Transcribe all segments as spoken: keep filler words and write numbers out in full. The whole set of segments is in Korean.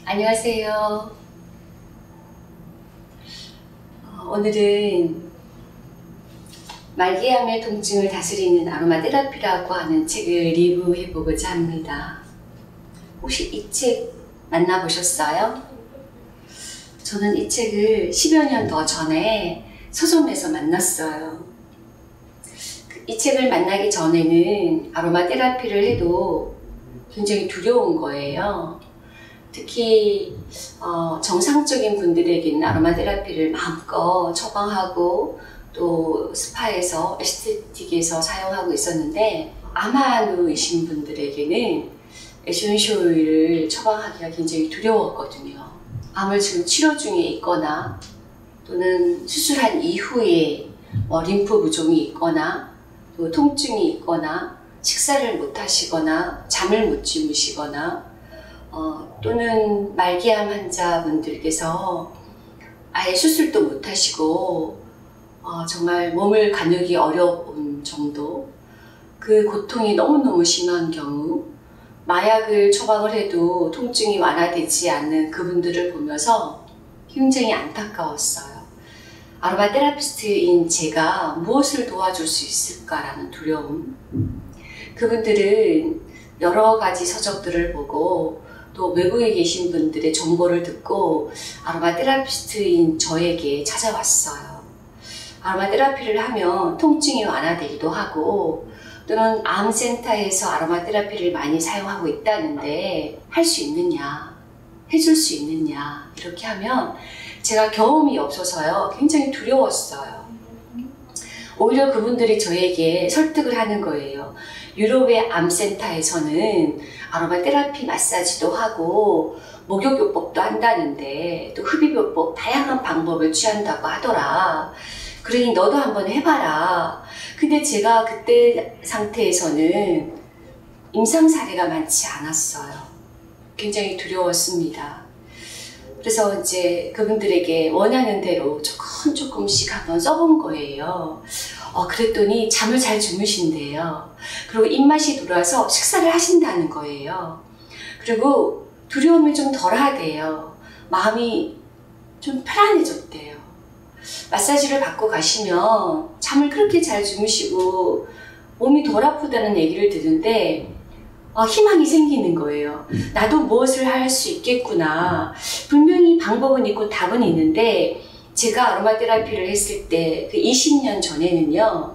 안녕하세요. 어, 오늘은 말기암의 통증을 다스리는 아로마 테라피라고 하는 책을 리뷰해보고자 합니다. 혹시 이 책 만나보셨어요? 저는 이 책을 십여 년 더 전에 서점에서 만났어요. 이 책을 만나기 전에는 아로마 테라피를 해도 굉장히 두려운 거예요. 특히 어, 정상적인 분들에게는 아로마 테라피를 마음껏 처방하고 또 스파에서 에스테틱에서 사용하고 있었는데, 아마누이신 분들에게는 에센셜 오일을 처방하기가 굉장히 두려웠거든요. 암을 지금 치료 중에 있거나 또는 수술한 이후에 뭐 림프 부종이 있거나 또 통증이 있거나 식사를 못 하시거나 잠을 못 주무시거나 어, 또는 말기암 환자분들께서 아예 수술도 못 하시고 어, 정말 몸을 가누기 어려운 정도, 그 고통이 너무너무 심한 경우, 마약을 처방을 해도 통증이 완화되지 않는 그분들을 보면서 굉장히 안타까웠어요. 아로마 테라피스트인 제가 무엇을 도와줄 수 있을까라는 두려움. 그분들은 여러 가지 서적들을 보고 또 외국에 계신 분들의 정보를 듣고 아로마 테라피스트인 저에게 찾아왔어요. 아로마 테라피를 하면 통증이 완화되기도 하고 또는 암센터에서 아로마 테라피를 많이 사용하고 있다는데 할 수 있느냐, 해줄 수 있느냐, 이렇게 하면 제가 경험이 없어서요 굉장히 두려웠어요. 오히려 그분들이 저에게 설득을 하는 거예요. 유럽의 암센터에서는 아로마 테라피 마사지도 하고 목욕요법도 한다는데 또 흡입요법 다양한 방법을 취한다고 하더라. 그러니 너도 한번 해봐라. 근데 제가 그때 상태에서는 임상 사례가 많지 않았어요. 굉장히 두려웠습니다. 그래서 이제 그분들에게 원하는 대로 조금 조금씩 한번 써본 거예요. 어, 그랬더니 잠을 잘 주무신대요. 그리고 입맛이 돌아서 식사를 하신다는 거예요. 그리고 두려움이 좀 덜하대요. 마음이 좀 편안해졌대요. 마사지를 받고 가시면 잠을 그렇게 잘 주무시고 몸이 덜 아프다는 얘기를 듣는데 어, 희망이 생기는 거예요. 나도 무엇을 할 수 있겠구나. 분명히 방법은 있고 답은 있는데, 제가 아로마 테라피를 했을 때 그 이십 년 전에는요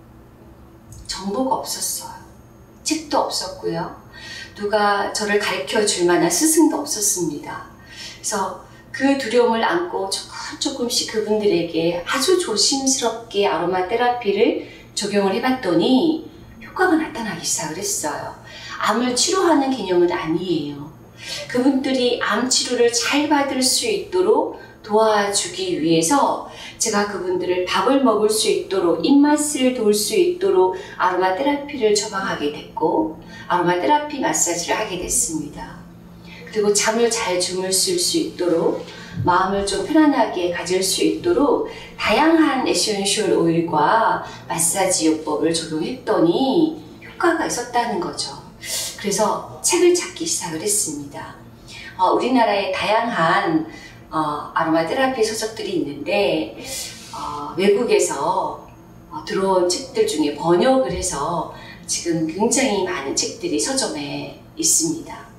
정보가 없었어요. 책도 없었고요, 누가 저를 가르쳐 줄 만한 스승도 없었습니다. 그래서 그 두려움을 안고 조금 조금씩 그분들에게 아주 조심스럽게 아로마 테라피를 적용을 해봤더니 효과가 나타나기 시작을 했어요. 암을 치료하는 개념은 아니에요. 그분들이 암 치료를 잘 받을 수 있도록 도와주기 위해서 제가 그분들을 밥을 먹을 수 있도록, 입맛을 돌 수 있도록 아로마 테라피를 처방하게 됐고 아로마 테라피 마사지를 하게 됐습니다. 그리고 잠을 잘 주무실 수 있도록, 마음을 좀 편안하게 가질 수 있도록 다양한 에센셜 오일과 마사지 요법을 적용했더니 효과가 있었다는 거죠. 그래서 책을 찾기 시작을 했습니다. 어, 우리나라에 다양한 어, 아로마 테라피 서적들이 있는데 어, 외국에서 어, 들어온 책들 중에 번역을 해서 지금 굉장히 많은 책들이 서점에 있습니다.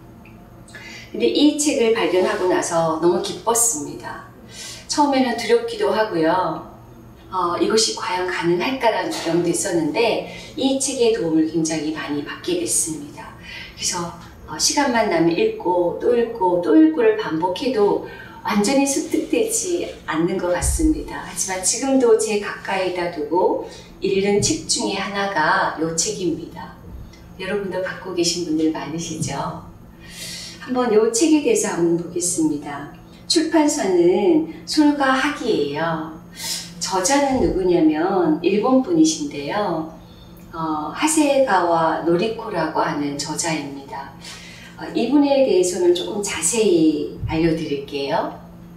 근데 이 책을 발견하고 나서 너무 기뻤습니다. 처음에는 두렵기도 하고요. 어, 이것이 과연 가능할까라는 두려움도 있었는데 이 책의 도움을 굉장히 많이 받게 됐습니다. 그래서 어, 시간만 나면 읽고 또 읽고 또 읽고를 반복해도 완전히 습득되지 않는 것 같습니다. 하지만 지금도 제 가까이다 두고 읽는 책 중에 하나가 이 책입니다. 여러분도 갖고 계신 분들 많으시죠? 한번 이 책에 대해서 한번 보겠습니다. 출판사는 솔가하기예요. 저자는 누구냐면 일본 분이신데요. 어, 하세가와 노리코라고 하는 저자입니다. 어, 이분에 대해서는 조금 자세히 알려드릴게요.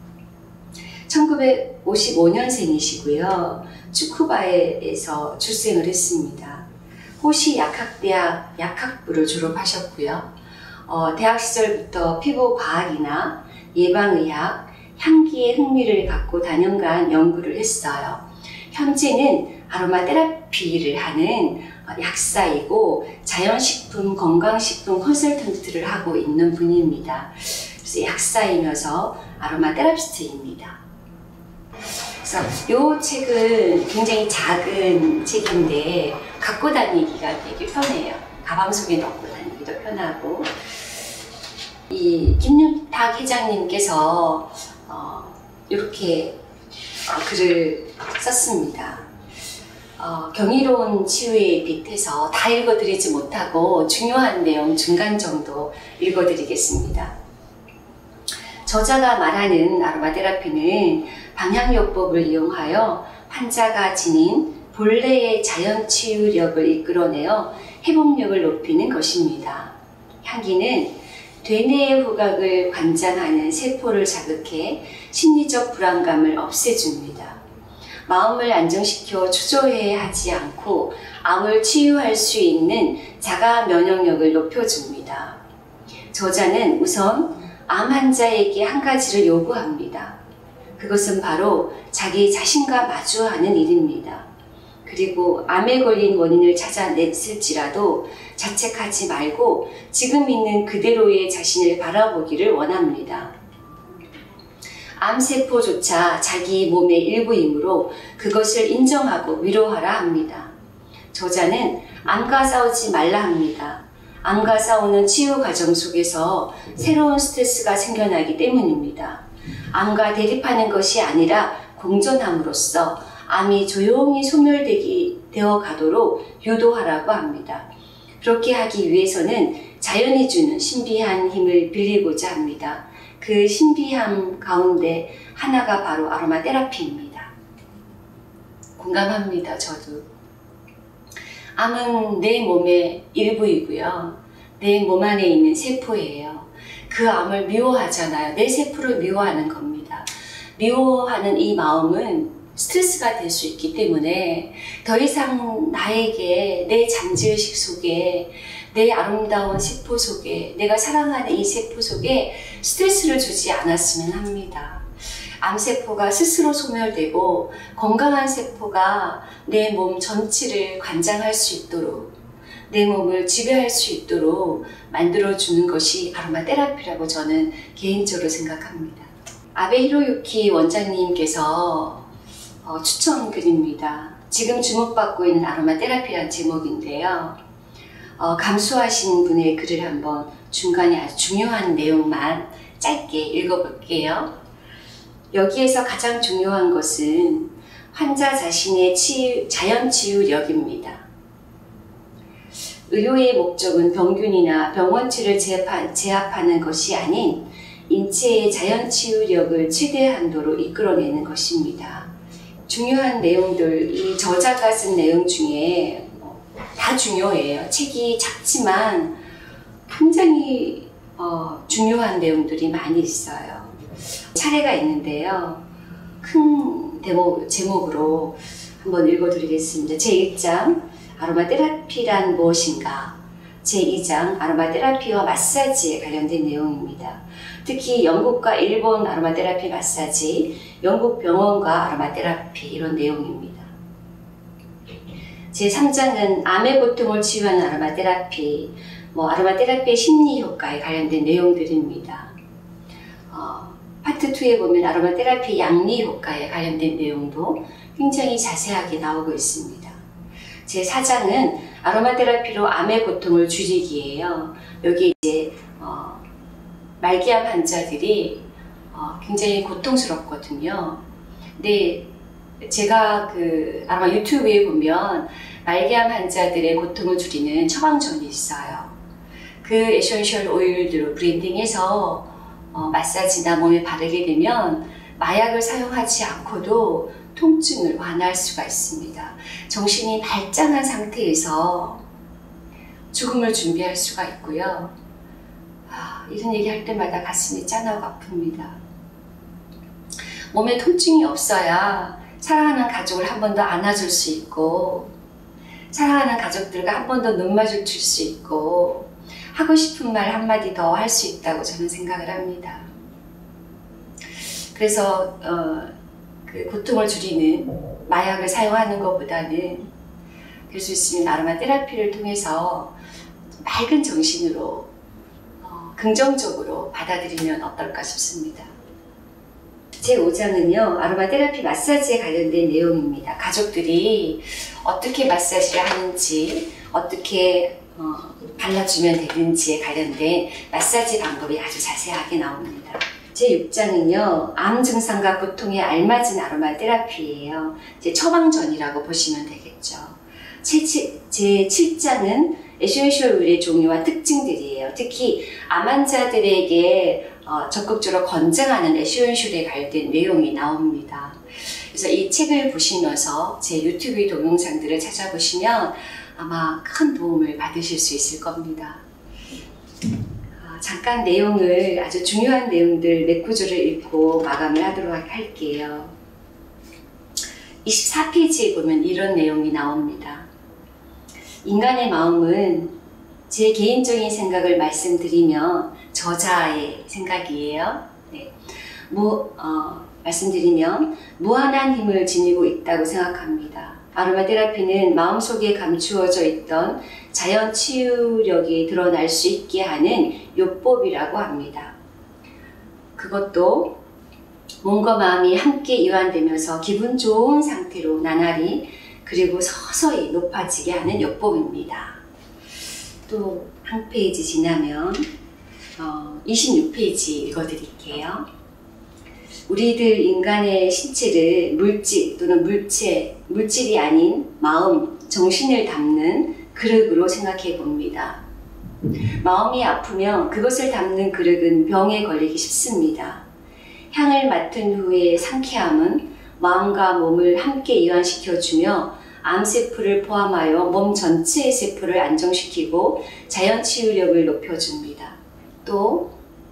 천구백오십오 년생이시고요. 츠쿠바에서 출생을 했습니다. 호시 약학대학 약학부를 졸업하셨고요. 어, 대학 시절부터 피부 과학이나 예방의학, 향기에 흥미를 갖고 다년간 연구를 했어요. 현재는 아로마 테라피를 하는 약사이고 자연식품, 건강식품 컨설턴트를 하고 있는 분입니다. 그래서 약사이면서 아로마 테라피스트입니다. 그래서 이 책은 굉장히 작은 책인데 갖고 다니기가 되게 편해요. 가방 속에 넣고 다니기도 편하고, 이 김윤탁 회장님께서 어, 이렇게 어, 글을 썼습니다. 어, 경이로운 치유의 빛에서 다 읽어드리지 못하고 중요한 내용 중간 정도 읽어드리겠습니다. 저자가 말하는 아로마 테라피는 방향요법을 이용하여 환자가 지닌 본래의 자연 치유력을 이끌어내어 회복력을 높이는 것입니다. 향기는 되뇌의 후각을 관장하는 세포를 자극해 심리적 불안감을 없애줍니다. 마음을 안정시켜 초조해하지 않고 암을 치유할 수 있는 자가 면역력을 높여줍니다. 저자는 우선 암 환자에게 한 가지를 요구합니다. 그것은 바로 자기 자신과 마주하는 일입니다. 그리고 암에 걸린 원인을 찾아냈을지라도 자책하지 말고 지금 있는 그대로의 자신을 바라보기를 원합니다. 암세포조차 자기 몸의 일부이므로 그것을 인정하고 위로하라 합니다. 저자는 암과 싸우지 말라 합니다. 암과 싸우는 치유 과정 속에서 새로운 스트레스가 생겨나기 때문입니다. 암과 대립하는 것이 아니라 공존함으로써 암이 조용히 소멸되기 되어 가도록 유도하라고 합니다. 그렇게 하기 위해서는 자연이 주는 신비한 힘을 빌리고자 합니다. 그 신비함 가운데 하나가 바로 아로마 테라피입니다. 공감합니다. 저도. 암은 내 몸의 일부이고요. 내 몸 안에 있는 세포예요. 그 암을 미워하잖아요. 내 세포를 미워하는 겁니다. 미워하는 이 마음은 스트레스가 될 수 있기 때문에 더 이상 나에게, 내 잠재의식 속에, 내 아름다운 세포 속에, 내가 사랑하는 이 세포 속에 스트레스를 주지 않았으면 합니다. 암세포가 스스로 소멸되고 건강한 세포가 내 몸 전체를 관장할 수 있도록, 내 몸을 지배할 수 있도록 만들어주는 것이 아로마 테라피라고 저는 개인적으로 생각합니다. 아베 히로유키 원장님께서 어, 추천글입니다. 지금 주목받고 있는 아로마 테라피라는 제목인데요. 어, 감수하신 분의 글을 한번 중간에 아주 중요한 내용만 짧게 읽어볼게요. 여기에서 가장 중요한 것은 환자 자신의 치유, 자연치유력입니다. 의료의 목적은 병균이나 병원체를 제압하, 제압하는 것이 아닌 인체의 자연치유력을 최대 한도로 이끌어내는 것입니다. 중요한 내용들, 이 저자가 쓴 내용 중에 다 중요해요. 책이 작지만 굉장히 어, 중요한 내용들이 많이 있어요. 사례가 있는데요. 큰 대목, 제목으로 한번 읽어드리겠습니다. 제일 장 아로마 테라피란 무엇인가? 제이 장 아로마 테라피와 마사지에 관련된 내용입니다. 특히 영국과 일본 아로마 테라피 마사지, 영국 병원과 아로마 테라피 이런 내용입니다. 제삼 장은 암의 고통을 치유하는 아로마 테라피, 뭐 아로마 테라피의 심리 효과에 관련된 내용들입니다. 어, 파트 이에 보면 아로마 테라피 양리 효과에 관련된 내용도 굉장히 자세하게 나오고 있습니다. 제사 장은 아로마 테라피로 암의 고통을 줄이기예요. 여기 이제 어, 말기암 환자들이 어, 굉장히 고통스럽거든요. 근데 제가 그 아마 유튜브에 보면 말기암 환자들의 고통을 줄이는 처방전이 있어요. 그 에센셜 오일들로 브랜딩해서 어, 마사지나 몸에 바르게 되면 마약을 사용하지 않고도 통증을 완화할 수가 있습니다. 정신이 발전한 상태에서 죽음을 준비할 수가 있고요. 아, 이런 얘기 할 때마다 가슴이 짠하고 아픕니다. 몸에 통증이 없어야 사랑하는 가족을 한 번 더 안아줄 수 있고, 사랑하는 가족들과 한 번 더 눈 마주칠 수 있고, 하고 싶은 말 한마디 더 할 수 있다고 저는 생각을 합니다. 그래서 어, 그 고통을 줄이는 마약을 사용하는 것보다는 될 수 있으면 아로마 테라피를 통해서 맑은 정신으로 어, 긍정적으로 받아들이면 어떨까 싶습니다. 제오 장은요, 아로마 테라피 마사지에 관련된 내용입니다. 가족들이 어떻게 마사지를 하는지, 어떻게 어, 발라주면 되는지에 관련된 마사지 방법이 아주 자세하게 나옵니다. 제육 장은요, 암 증상과 고통에 알맞은 아로마 테라피예요. 제 처방전이라고 보시면 되겠죠. 제칠 장은 에센셜 오일의 종류와 특징들이에요. 특히 암 환자들에게 어, 적극적으로 권장하는 에센셜에 관련된 내용이 나옵니다. 그래서 이 책을 보시면서 제 유튜브 동영상들을 찾아보시면 아마 큰 도움을 받으실 수 있을 겁니다. 어, 잠깐 내용을, 아주 중요한 내용들 몇 구조를 읽고 마감을 하도록 할게요. 이십사 페이지에 보면 이런 내용이 나옵니다. 인간의 마음은 제 개인적인 생각을 말씀드리면 저자의 생각이에요. 네. 무, 어, 말씀드리면 무한한 힘을 지니고 있다고 생각합니다. 아로마 테라피는 마음속에 감추어져 있던 자연 치유력이 드러날 수 있게 하는 요법이라고 합니다. 그것도 몸과 마음이 함께 이완되면서 기분 좋은 상태로 나날이 그리고 서서히 높아지게 하는 요법입니다. 또 한 페이지 지나면 어, 이십육 페이지 읽어드릴게요. 우리들 인간의 신체를 물질 또는 물체, 물질이 아닌 마음, 정신을 담는 그릇으로 생각해 봅니다. 마음이 아프면 그것을 담는 그릇은 병에 걸리기 쉽습니다. 향을 맡은 후의 상쾌함은 마음과 몸을 함께 이완시켜주며 암세포를 포함하여 몸 전체의 세포를 안정시키고 자연 치유력을 높여줍니다. 또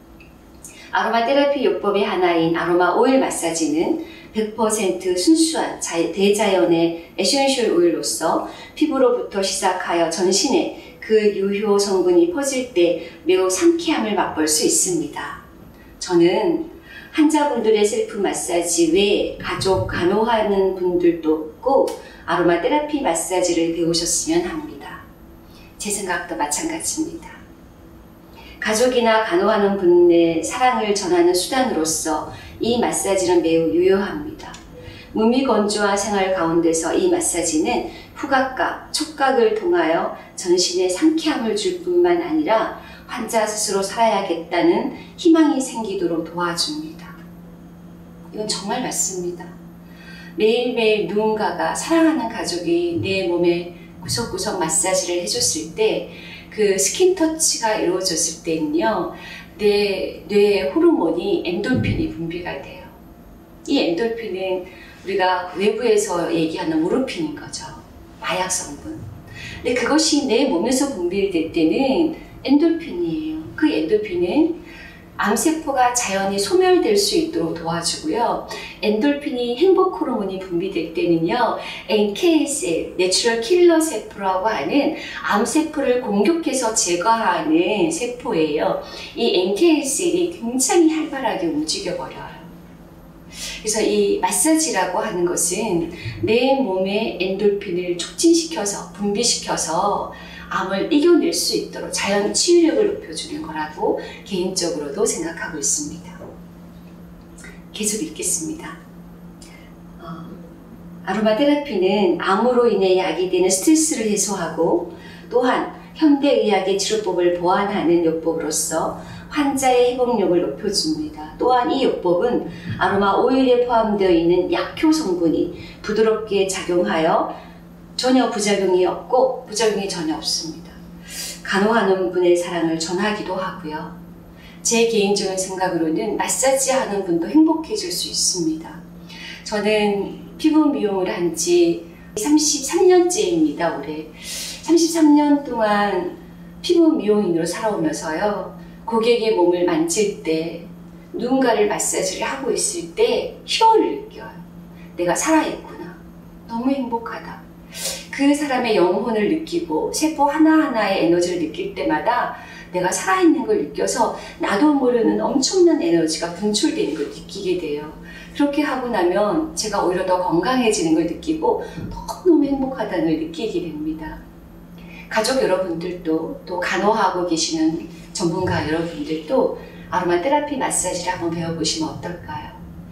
아로마 테라피 요법의 하나인 아로마 오일 마사지는 백 퍼센트 순수한 대자연의 에센셜 오일로서 피부로부터 시작하여 전신에 그 유효 성분이 퍼질 때 매우 상쾌함을 맛볼 수 있습니다. 저는 환자분들의 셀프 마사지 외에 가족 간호하는 분들도 꼭 아로마 테라피 마사지를 배우셨으면 합니다. 제 생각도 마찬가지입니다. 가족이나 간호하는 분의 사랑을 전하는 수단으로서 이 마사지는 매우 유효합니다. 무미건조한 생활 가운데서 이 마사지는 후각과 촉각을 통하여 전신에 상쾌함을 줄 뿐만 아니라 환자 스스로 살아야겠다는 희망이 생기도록 도와줍니다. 이건 정말 맞습니다. 매일매일 누군가가 사랑하는 가족이 내 몸에 구석구석 마사지를 해줬을 때 그 스킨터치가 이루어졌을 때는요, 내 뇌의 호르몬이 엔돌핀이 분비가 돼요. 이 엔돌핀은 우리가 외부에서 얘기하는 모르핀인 거죠. 마약 성분. 근데 그것이 내 몸에서 분비될 때는 엔돌핀이에요. 그 엔돌핀은 암세포가 자연히 소멸될 수 있도록 도와주고요. 엔돌핀이 행복 호르몬이 분비될 때는요, 엔케이셀, 내추럴 킬러 세포라고 하는 암세포를 공격해서 제거하는 세포예요. 이 엔케이셀이 굉장히 활발하게 움직여버려요. 그래서 이 마사지라고 하는 것은 내 몸의 엔돌핀을 촉진시켜서, 분비시켜서 암을 이겨낼 수 있도록 자연 치유력을 높여주는 거라고 개인적으로도 생각하고 있습니다. 계속 읽겠습니다. 어, 아로마 테라피는 암으로 인해 야기되는 스트레스를 해소하고 또한 현대의학의 치료법을 보완하는 요법으로서 환자의 회복력을 높여줍니다. 또한 이 요법은 아로마 오일에 포함되어 있는 약효 성분이 부드럽게 작용하여 전혀 부작용이 없고 부작용이 전혀 없습니다. 간호하는 분의 사랑을 전하기도 하고요. 제 개인적인 생각으로는 마사지 하는 분도 행복해질 수 있습니다. 저는 피부 미용을 한 지 삼십삼 년째입니다. 올해 삼십삼 년 동안 피부 미용인으로 살아오면서요, 고객의 몸을 만질 때, 누군가를 마사지를 하고 있을 때 희열을 느껴요. 내가 살아있구나. 너무 행복하다. 그 사람의 영혼을 느끼고 세포 하나하나의 에너지를 느낄 때마다 내가 살아있는 걸 느껴서 나도 모르는 엄청난 에너지가 분출되는 걸 느끼게 돼요. 그렇게 하고 나면 제가 오히려 더 건강해지는 걸 느끼고 너무너무 행복하다는 걸 느끼게 됩니다. 가족 여러분들도 또 간호하고 계시는 전문가 여러분들도 아로마 테라피 마사지를 한번 배워보시면 어떨까요?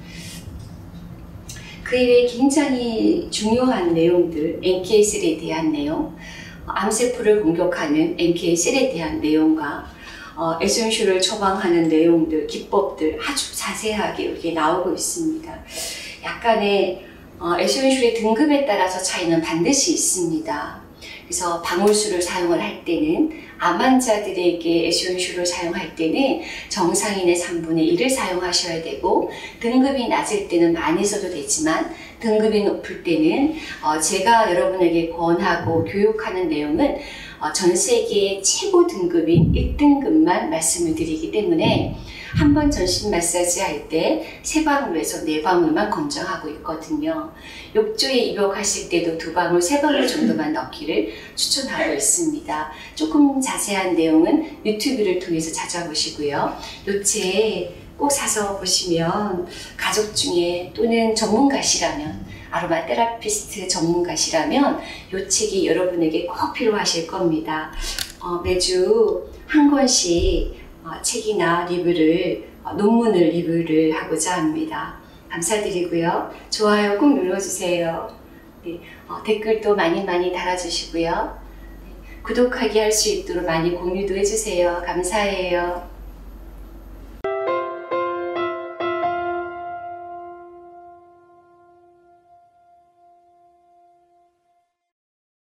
그 이외에 굉장히 중요한 내용들, 엠케이셀에 대한 내용, 암세포를 공격하는 엠케이셀에 대한 내용과 어, 에센셜을 처방하는 내용들, 기법들 아주 자세하게 여기에 나오고 있습니다. 약간의 어, 에센셜의 등급에 따라서 차이는 반드시 있습니다. 그래서 방울수를 사용을 할 때는 암 환자들에게 에센셜을 사용할 때는 정상인의 삼분의 일을 사용하셔야 되고, 등급이 낮을 때는 많이 써도 되지만 등급이 높을 때는 어, 제가 여러분에게 권하고 교육하는 내용은 어, 전 세계의 최고 등급인 일 등급만 말씀을 드리기 때문에 한 번 전신 마사지 할 때 세 방울에서 네 방울만 권장하고 있거든요. 욕조에 입욕하실 때도 두 방울, 세 방울 정도만 넣기를 추천하고 있습니다. 조금 자세한 내용은 유튜브를 통해서 찾아보시고요. 요 책 꼭 사서 보시면 가족 중에 또는 전문가시라면, 아로마 테라피스트 전문가시라면 이 책이 여러분에게 꼭 필요하실 겁니다. 어, 매주 한 권씩 어, 책이나 리뷰를, 어, 논문을 리뷰를 하고자 합니다. 감사드리고요. 좋아요 꼭 눌러주세요. 네, 어, 댓글도 많이 많이 달아주시고요. 네, 구독하기 할 수 있도록 많이 공유도 해주세요. 감사해요.